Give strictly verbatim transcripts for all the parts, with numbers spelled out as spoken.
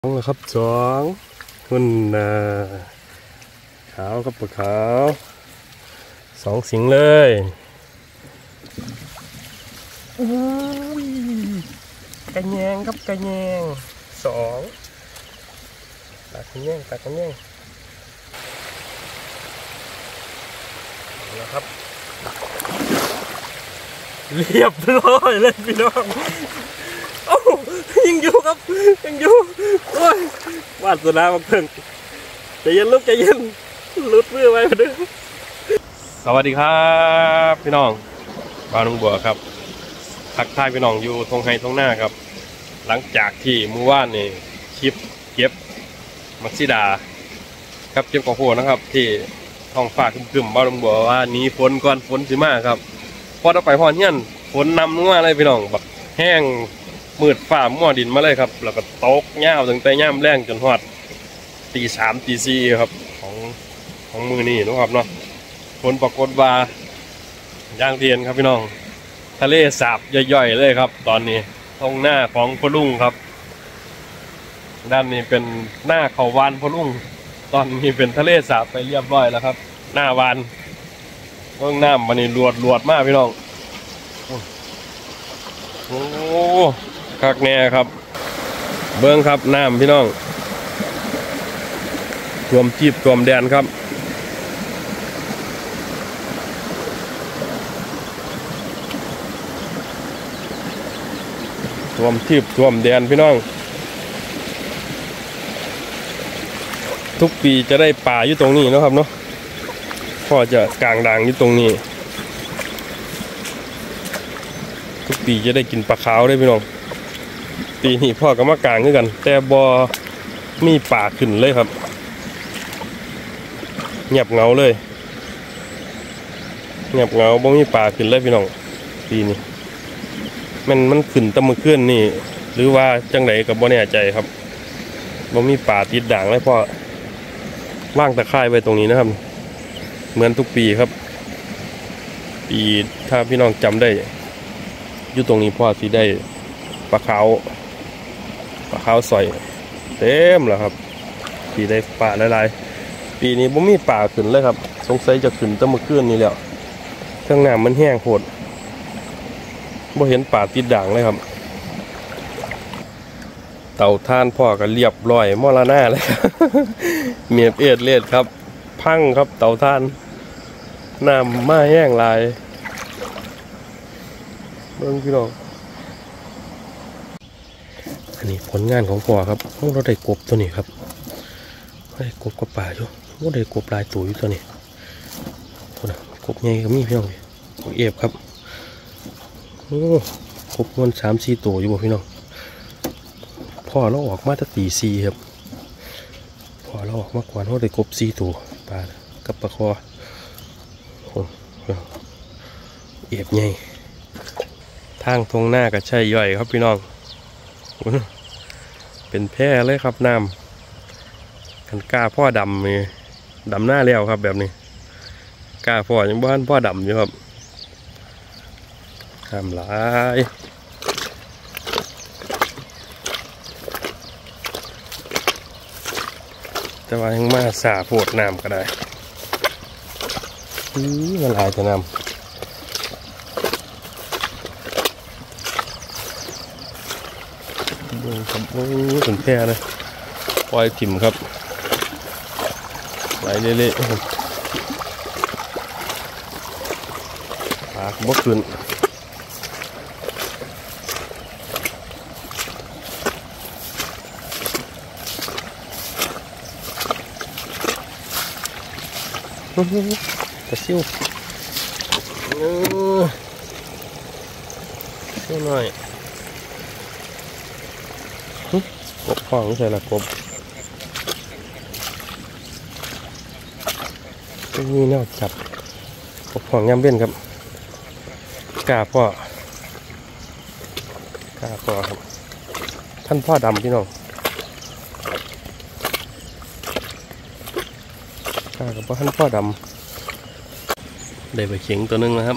สองครับสองคุณนาขาวครับปลาขาวสองสิงเลยกระแยงครับกระแยงสองตัดกระแยงตัดกระแยงนะครับเรียบร้อยเลยพี่น้องโอ้ยังอยู่ครับยังอยู่โอ้ยวาสนามาเพิ่งใจเย็นลูกใจเย็นลุดมือไว้เด้อสวัสดีครับพี่น้องบ้านลุงบัวครับทักทายพี่น้องอยู่ทงไฮทงหน้าครับหลังจากที่เมื่อวานนี่คลิปเก็บมักซิดาครับเก็บของโหนะครับที่ท้องฟ้าครึมๆบ้านลุงบัวว่านี้ฝนก่อนฝนสิมาครับพอเราไปพอเฮียนฝนนำลงมาเลยพี่น้องแบบแห้งมืดฝ่ามั่วดินมาเลยครับแล้วก็ตกเง่าตั้งแต่ย่ามแรงจนหอดตีสามตีสี่ครับของของมือนี่นะครับเนาะฝนปรากฏว่าย่างเทียนครับพี่น้องทะเลสาบย่อยๆเลยครับตอนนี้ตรงหน้าของพลุงครับด้านนี้เป็นหน้าเขาวานพลุงตอนนี้เป็นทะเลสาบไปเรียบร้อยแล้วครับหน้าวานเบื้องน้ำมันนี่ลวดลวดมากพี่น้องโอ้คักแน่ครับเบื้องครับน้ำพี่น้องท่วมจีบท่วมแดนครับท่วมจีบท่วมแดนพี่น้องทุกปีจะได้ป่าอยู่ตรงนี้นะครับเนาะพ่อจะกลางด่างอยู่ตรงนี้ทุกปีจะได้กินปลาขาวได้พี่น้องปีนี้พ่อกับมากลางด้วยกันแต่บอมีป่าขึ้นเลยครับเงียบเงาเลยเงียบเงาบ่มีป่าขึ้นเลยพี่น้องปีนี้มันมันขึ้นตะมือขึ้นนี่หรือว่าจังไหนกับบ่แน่ใจครับบ่มีป่าติดด่างเลยพ่อว่างตะไคร่ไว้ตรงนี้นะครับเหมือนทุกปีครับปีถ้าพี่น้องจำได้อยู่ตรงนี้พ่อสิได้ปลาขาวปลาขาวสอยเต็มแล้วครับปีได้ป่าหลายๆปีนี้บ่มีป่าขึ้นเลยครับสงสัยจะขึ้นตั้งเมื่อคืนนี้แล้วเครื่องน้ำมันแห้งโหดบ่เห็นป่าติดด่างเลยครับเต่าท่านพ่อก็เรียบร้อยมรณะเลยเมียบเอ็ดเลียดครับพังครับเต่าท่านน้ำมาแห้งลายเบิ่งพี่น้องอันนี้ผลงานของพ่อครับเราได้กบตัวนี้ครับได้กบกับป่าอยู่เราได้กบลายตัวอยู่ตัวนี้คนน่ะกบใหญ่ก็มีพี่น้องกบเอฟครับโอ้กบมันสามสี่ตัวอยู่บ่พี่น้องพ่อเราออกมาตั้งตีสี่ครับพ่อเราออกมาก่อนเราได้กบสี่ตัวปลากับปลาคอโอ้เอฟใหญ่ทางทงหน้าก็ใช่ย่อยครับพี่น้องเป็นแพร่เลยครับน้ำกันกล้าพ่อดำนี่ดำหน้าแล้วครับแบบนี้กล้าพ่อยังบ้านพ่อดำอยู่ครับทำหลายแต่ว่ายังมาสาโพดน้ำก็ได้นี่มันหลายจะน้ำดูครับโอ้เป็นแพร่เลยปล่อยถิ่มครับไหลเละๆครับปากบกขึ้นกระซิ่วเซิ่วหน่อยกบฟองใส่ละกบนี่น่าจับกบฟองย่ำเบี้ยนครับกล้าพ่อกล้าพ่อครับท่านพ่อดำพี่น้องกล้ากับท่านพ่อดำได้ไปเขียงตัวนึงนะครับ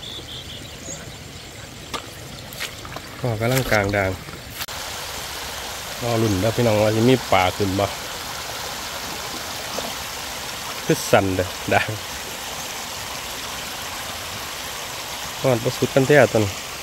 พ่อกำลังกลางด่าง พรอรุ่นแล้วพี่น้องว่าจะมีปลาขึ้นบ่คือสั่นเลยดังตอนประสุดกันแท้ตอน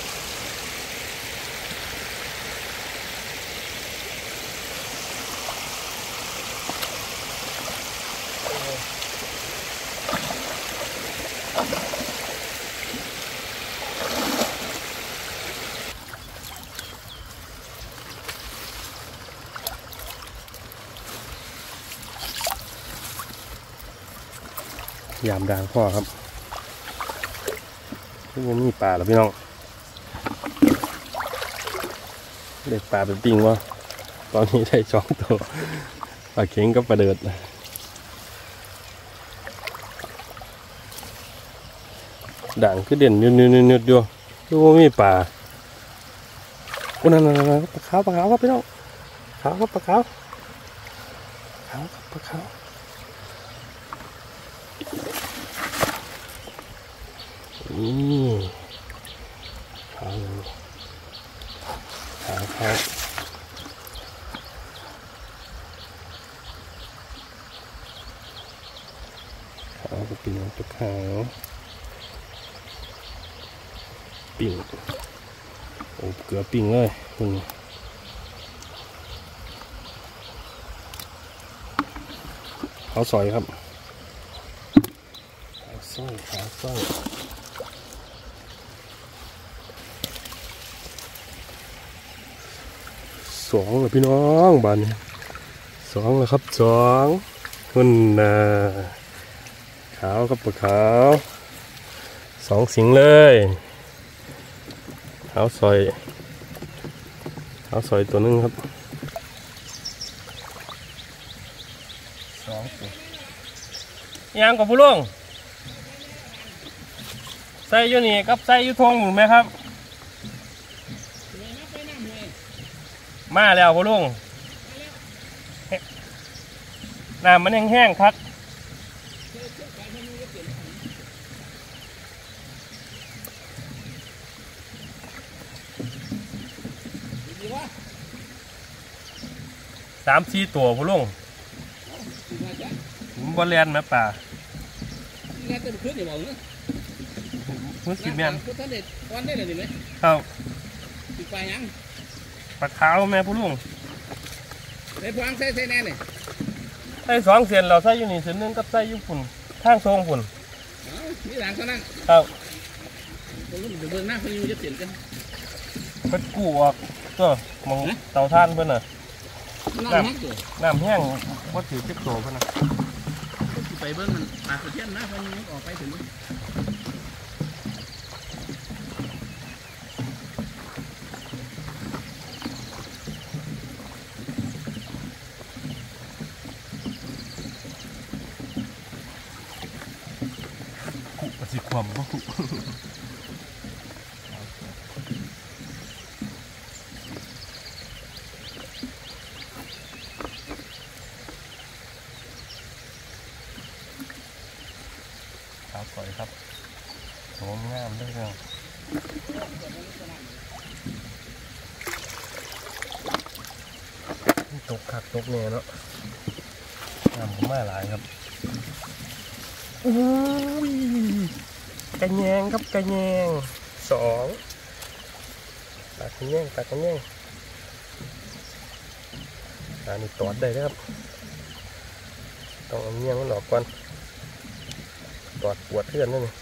ยามดังพ่อครับที่มันมีปลาแล้วพี่น้องเด็กปลาเป็นปิงวะตอนนี้ได้สองตัวปลาเข็งกับปลาเดือดด่างคือเด่นยืดยืดยืดยืดอยู่ดูว่ามีปลาอุ้ยนั่นนั่นนั่นปลาขาวปลาขาวครับพี่น้องขาวครับปลาขาวขาวครับปลาขาวนี่ขาวเลยขาวขาวขาวก็เป็นปลาขาวปิ่งโอ้เกลือปิ่งเลยคุณเขาซอยครับขาซอยขาซอยสองเลยพี่น้องบ้านนี้สองเลยครับสองคุณน่ะขาวครับปลาขาวสองสิงเลยขาวซอยขาวซอยตัวนึงครับสองตัวยังกับผู้ลุงใส่ยูนี่กับใส่ยูทงหมุนไหมครับมาแล้วผู้ลุงน้ำมันแห้งๆครับสามสี่ตัวผู้ลุงผมบอลเลียนไหมป่าแล่นเต็มขึ้นอย่าบอกนะมุสลิมพุทธเดชวันได้เลยไหมครับติดไฟยังปลาขาวแม่ผู้ลุงใส่พวงใส่ใส่แน่เลยใส่สองเสียนเราใส่อยู่นี่เสียนนึงกับใส่อยู่ฝุ่นข้างทรงฝุ่นนี่หลังเท่านั้นครับคนรุ่นเบิ่งหน้าคนนี้จะเปลี่ยนกันเพิ่นกู้ออกก็มองเตาท่านเพิ่นน่ะน้ำน้ำแห้งวัดถือเจ็บโตเพิ่นน่ะไปเบิ่งมันปากกระเทียมนะคนนี้ออกไปถึงประสิทธิ์ความก็คุขาวสวยครับโหงามด้วยครับตกขักตกเนี่ยเนาะงามมากหลายครับอุ้ยกระแยงครับกระแยงสองตากระแยงตากระแยงอันนี้ตอดได้ครับต้องเอาเงี้ยงมันออกก่อนตอดปวดเพื่อนนั่นนี่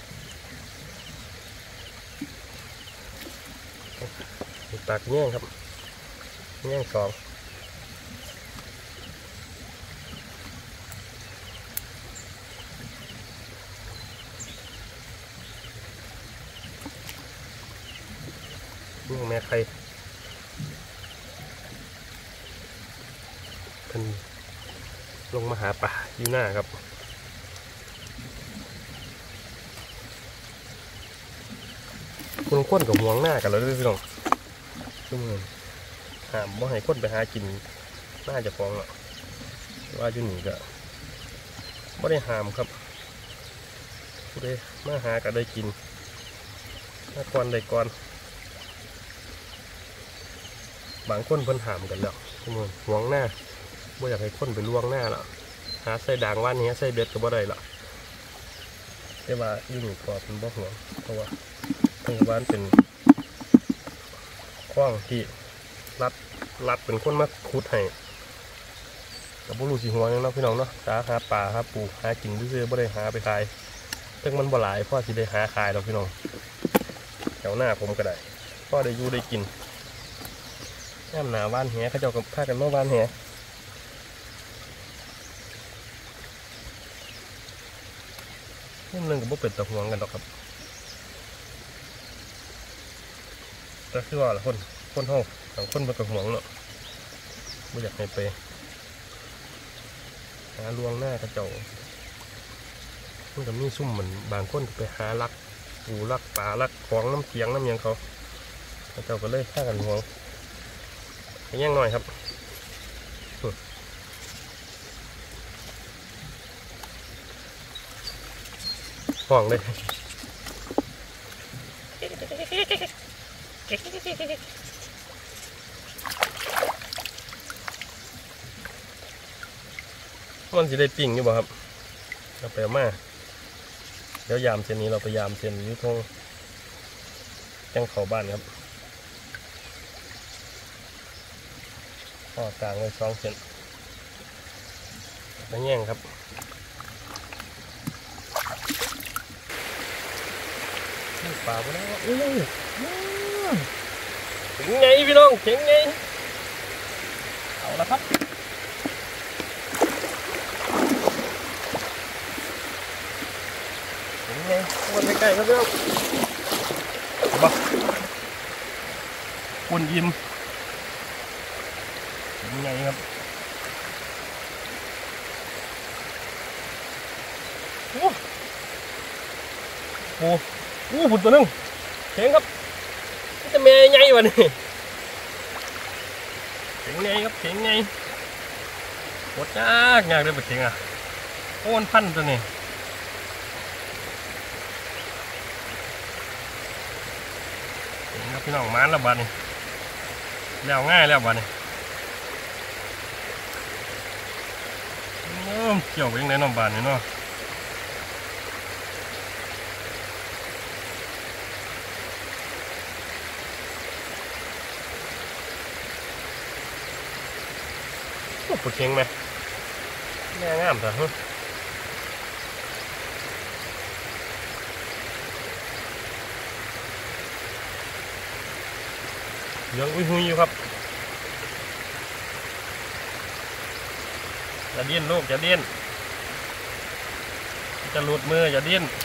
ตากแยงครับแยงสองนี่แม่ใครท่านลงมาหาป่าอยู่หน้าครับคุณค้นกับห่วงหน้ากันแล้วด้วยพี่น้องทุกคนหามว่าให้ค้นไปหากินน่าจะฟ้องหรอกว่าอยู่หนีก็ไม่ได้หามครับผู้ใดมาหาก็ได้กินมาก่อนได้ก่อนบางคนเพิ่นหามกันแล้วห่วงหน้าบ่อยากให้คนไปล่วงหน้าละหาใส่ด่างว่านนี้ใส่เบ็ดก็บ่ได้ละแต่ว่าอยู่นี่ก็เป็นบ่ห่วงเพราะว่าทางบ้านเป็นคล้องที่รัดรัดเป็นคนมาขุดให้กับบุรุษสีหัวเนาะพี่น้องเนาะหาหาปลาหาปูหากินซื่อๆบ่ได้หาไปขายซึ่งมันบ่หลายพ่อสิได้หาขายหรอกพี่น้องแถวหน้าผมก็ได้พ่อได้อยู่ได้กินแอมหนาบ้านแหเขาเจ้ากับพากันมาบ้านแหเรื่องนึงกับพวกเป็ดตะห่วงกันหรอกครับแต่คือว่าละคนคนห้องสองคนเป็นตะห่วงเนาะไม่อยากให้ไปหาลวงหน้ากระเจ้ามันก็มีซุ่มเหมือนบางคนไปหาลักปูลักปลาลักของน้ำเคียงน้ำยังเขากระเจ้าก็เลยฆ่ากันห่วงแย่งหน่อยครับห่วงเลยมันสิได้ปิ่งอยู่บ่ครับเราไปมาเดี๋ยวยามเส้นนี้เราไปยามเส้นยุทงแจ้งเขาบ้านครับข้อกลางไว้สองเส้นแล้วแย่งครับปลาไปแล้วอุ้ยเจ๋งไงพี่น้องเจ๋งไงเอาละครับเจ๋งไงวนใกล้ๆครับพี่น้องบ้าวนยิ้มเจ๋งไงครับโอ้โหอู้หุ่นตัวนึงเจ๋งครับจะแม่ใหญ่วะนี่เจ๋งไงครับเจ๋งไงปวดยากยากเลยปวดเจ๋งอ่ะโอนพันตัวนี้เจ๋งครับพี่น้องมันแล้วบ้านนี่แล้วง่ายแล้วบ้านนี่เกี่ยวไปยังไงน้องบ้านนี่เนาะปวดเชียงไหมแม่งามแต่ฮึยังอุ้ยหุยอยู่ครับอย่าดิ้นลูกอย่าดิ้นจะหลุดมืออย่าดิ้น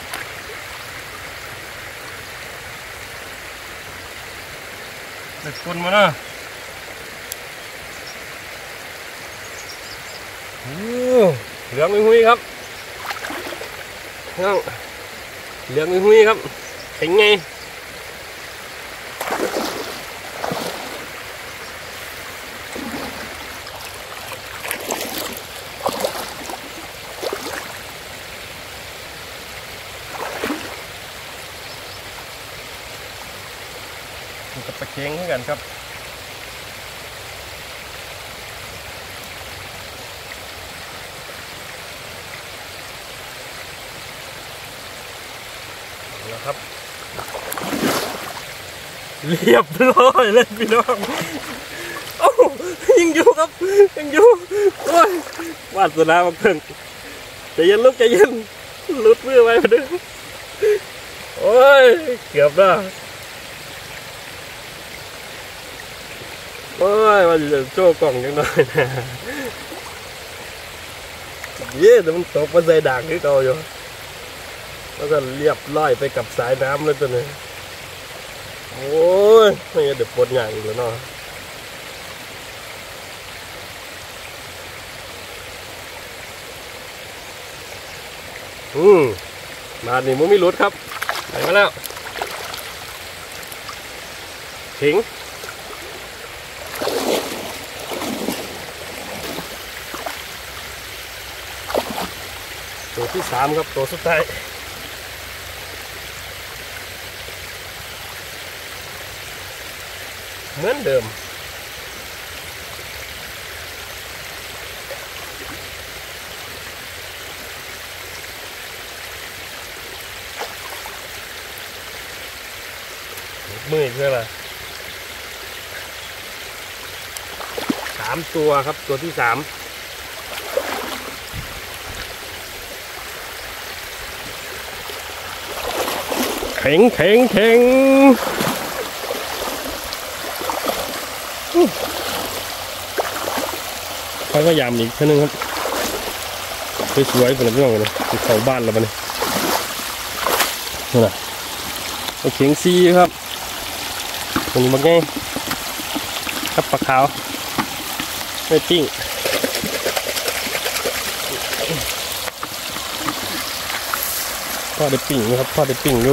เด็กคนมาเนาะเหลืองหุ้ยครับเหลืองหุ้ยครับเห็นไงมันจะไปเค้งให้กันครับนะครับเรียบร้อยเลยพี่น้องโอ้ยังอยู่ครับยังอยู่โอ้ยวาดสนาบังเพิ่งใจเย็นลูกใจเย็นหลุดมือไว้มาด้วยโอ้ยเกือบแล้วโอ้ยว่าจะโจ้กล่องยังน้อยนะเย้แต่มันตกมาใส่ด่างที่เก่าอยู่แล้วก็เรียบร้อยไปกับสายน้ำเลยตัวนี้โอ้ยไม่งั้นเดี๋ยวปวดใหญ่อีกแล้วเนาะอืมมาหนิมุ้งไม่รุดครับไปมาแล้วถิงตัวที่สามครับตัวสุดท้ายเหมือนเดิมมือเพื่ออะไรสามตัวครับตัวที่สามเข่งเข่งเข่งเขาก็ยามอีกแค่นึงครับสวยๆเป็นเรื่องเลยเข้าบ้านแล้วมันนี่นะเข่งซีครับตัวนี้มันไงครับปลาขาวไม่ปิ้งพ่อได้ปิ้งนะครับพ่อได้ปิ้งดู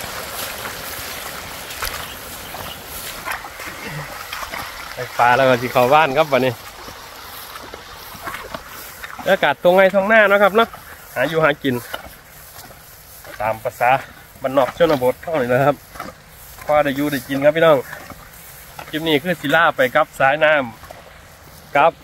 ไปปลาแล้วก็สิเข้าบ้านครับวันนี้อากาศตรงไงท้องหน้านะครับเนาะหาอยู่หากินตามภาษาบ้านนอกชนบทเท่านี้นะครับพ่อได้อยู่ได้กินครับพี่น้องคลิปนี้คือศิลาไปกับสายน้ำกับ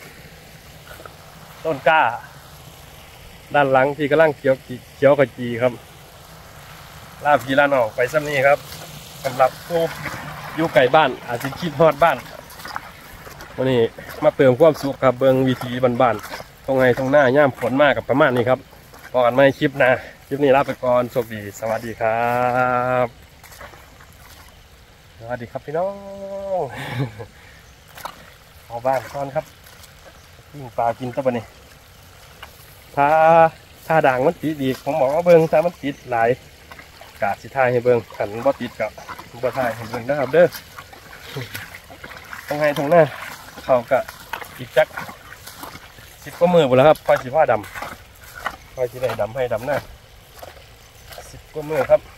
ต้นกล้าด้านหลังที่กำลังเขียวเขียวกระจีครับลาพี่ลาน้องไปซ้ำนี้ครับสำหรับผู้อยู่ไกลบ้านอาจจะคิดฮอดบ้านวันนี้มาเติมความสุขครับเบิงวิธีบ้านๆตรงไงตรงหน้าย่ามฝนมากกับประมาณนี้ครับพอกันไม่คลิปนะคลิปนี้ลาไปก่อนโชคดีสวัสดีครับสวัสดีครับพี่น้องเอาบ้านก่อนครับยิงปลากินตัวนี้ถ้าถ้าด่างมันติดดีผมบอกว่าเบิ้งถ้ามันติดหลายกาดสิท่ายให้เบิ้งขันบ่ติดกับบ่ท่ายให้เบิ้งนะครับเด้อตรงไงตรงหน้าเขากะอีกจักสิบกว่ามือหมดแล้วครับคอยสิผ้าดำคอยสิได้ดำให้ดำหน้าสิบกว่ามือครับ